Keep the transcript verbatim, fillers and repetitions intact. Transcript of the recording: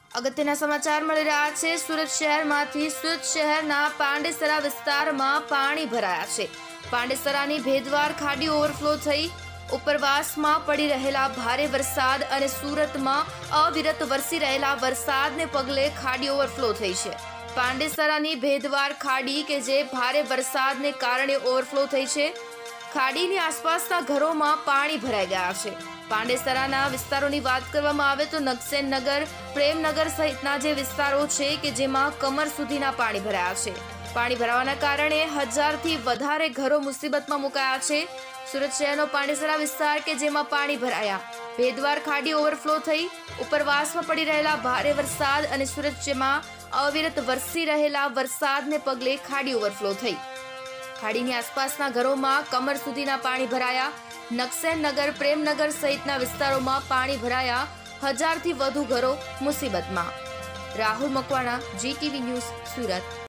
અગત્યના સમાચાર મળી રહ્યા છે। સુરત શહેરમાંથી સુરત શહેરના પાંડેસરા વિસ્તારમાં પાણી ભરાયા છે। પાંડેસરાની ભેદવાર ખાડી ઓવરફ્લો થઈ ઉપરવાસમાં પડી રહેલા ભારે વરસાદ અને સુરતમાં અવિરત વરસી રહેલા વરસાદને પગલે ખાડી ઓવરફ્લો થઈ છે। પાંડેસરાની ભેદવાર ખાડી કે જે ભારે વરસાદને કારણે ઓવરફ્લો થઈ છે। ખાડીની આસપાસના ઘરોમાં પાણી ભરાઈ ગયા છે। પાંડેસરાના વિસ્તારોની વાત કરવામાં આવે તો નગસેનનગર, પ્રેમનગર સહિતના જે વિસ્તારો છે કે જેમાં કમર સુધીના પાણી ભરાયા છે। પાણી ભરાવાના કારણે હજારથી વધારે ઘરો મુસીબતમાં મુકાયા છે। સુરત શહેરનો પાંડેસરા વિસ્તાર કે જેમાં પાણી ભરાયા, ભેદવાર ખાડી ઓવરફ્લો થઈ ઉપરવાસમાં પડી રહેલા ભારે વરસાદ અને સુરત જેમાં અવિરત વરસી રહેલા વરસાદને પગલે ખાડી ઓવરફ્લો થઈ। ખાડીની આસપાસના ઘરોમાં કમર સુધીના પાણી ભરાયા। નગસેનનગર, પ્રેમનગર સહિતના વિસ્તારોમાં પાણી ભરાયા, હજારથી વધુ ઘરો મુસીબતમાં। Rahul Makwana, GTV news, Surat.